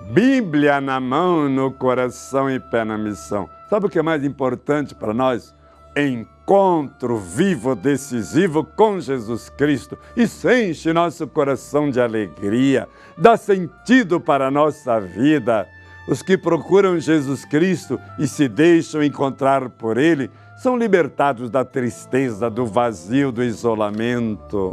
Bíblia na mão, no coração e pé na missão. Sabe o que é mais importante para nós? Encontro vivo, decisivo com Jesus Cristo. Isso enche nosso coração de alegria, dá sentido para a nossa vida. Os que procuram Jesus Cristo e se deixam encontrar por Ele são libertados da tristeza, do vazio, do isolamento.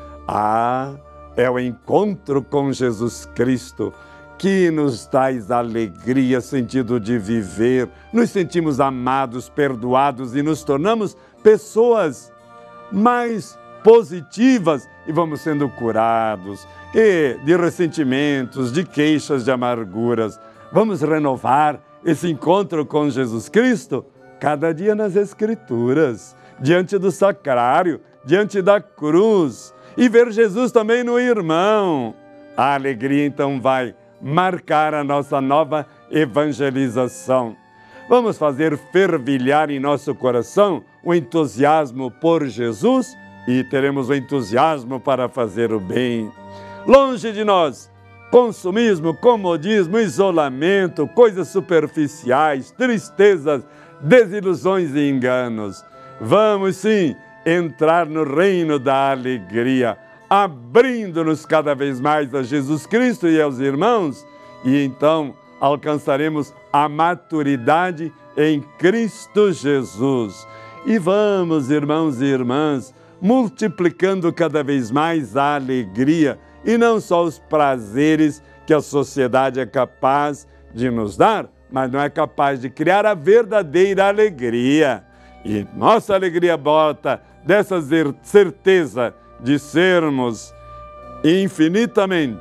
É o encontro com Jesus Cristo que nos traz alegria, sentido de viver. Nos sentimos amados, perdoados e nos tornamos pessoas mais positivas e vamos sendo curados de ressentimentos, de queixas, de amarguras. Vamos renovar esse encontro com Jesus Cristo cada dia nas Escrituras, diante do sacrário, diante da cruz, e ver Jesus também no irmão. A alegria então vai marcar a nossa nova evangelização. Vamos fazer fervilhar em nosso coração o entusiasmo por Jesus e teremos o entusiasmo para fazer o bem. Longe de nós, consumismo, comodismo, isolamento, coisas superficiais, tristezas, desilusões e enganos. Vamos sim entrar no reino da alegria, abrindo-nos cada vez mais a Jesus Cristo e aos irmãos, e então alcançaremos a maturidade em Cristo Jesus. E vamos, irmãos e irmãs, multiplicando cada vez mais a alegria e não só os prazeres que a sociedade é capaz de nos dar, mas não é capaz de criar a verdadeira alegria. E nossa alegria brota dessa certeza de sermos infinitamente,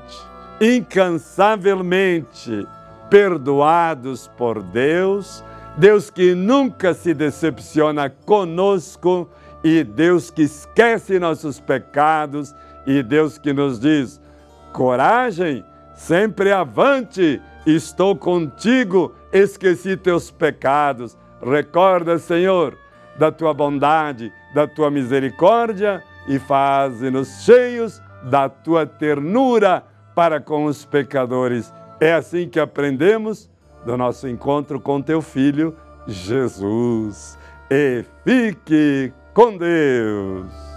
incansavelmente perdoados por Deus, Deus que nunca se decepciona conosco e Deus que esquece nossos pecados e Deus que nos diz: coragem, sempre avante, estou contigo, esqueci teus pecados. Recorda, Senhor, da tua bondade, da tua misericórdia e faze-nos cheios da tua ternura para com os pecadores. É assim que aprendemos do nosso encontro com teu Filho, Jesus. E fique com Deus.